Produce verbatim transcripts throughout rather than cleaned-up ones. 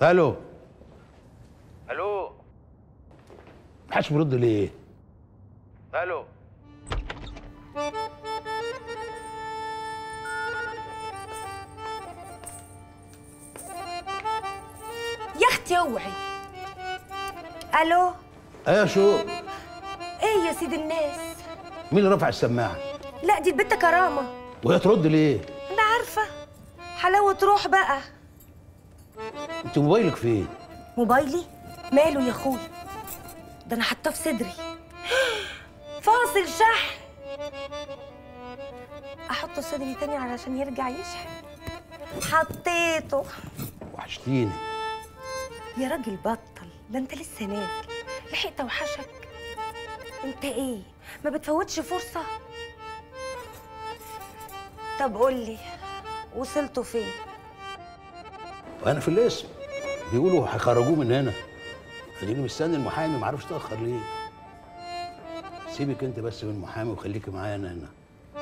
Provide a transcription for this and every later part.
الو الو محدش بيرد ليه؟ الو يا اختي اوعي. الو. ايه شو؟ ايه يا سيد الناس؟ مين اللي رفع السماعه؟ لا دي البت كرامه. وهي ترد ليه؟ انا عارفه. حلاوه روح بقى. انت موبايلك فين؟ موبايلي ماله يا اخويا؟ ده انا حاطاه في صدري. فاصل شحن. احطه في صدري تاني علشان يرجع يشحن. حطيته. وحشتيني. يا راجل بطل، ده انت لسه نازل. لحقت اوحشك. انت ايه ما بتفوتش فرصه؟ طب قولي وصلتوا فين؟ وانا في الاسم بيقولوا هيخرجوه من هنا. اديني مستني المحامي، ما اعرفش اتاخر ليه. سيبك انت بس من المحامي وخليكي معايا انا هنا.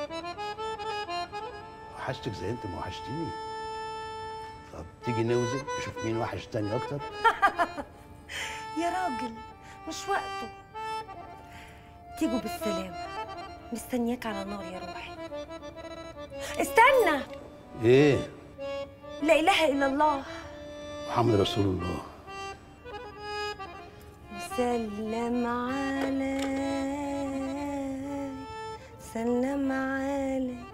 وحشتك زي انت ما وحشتيني. طب تيجي نوزن نشوف مين وحش تاني اكتر. يا راجل مش وقته. تيجوا بالسلامة. مستنياك على نار يا روحي. استنى. ايه؟ لا إله إلا الله محمد رسول الله. سلم علي سلم علي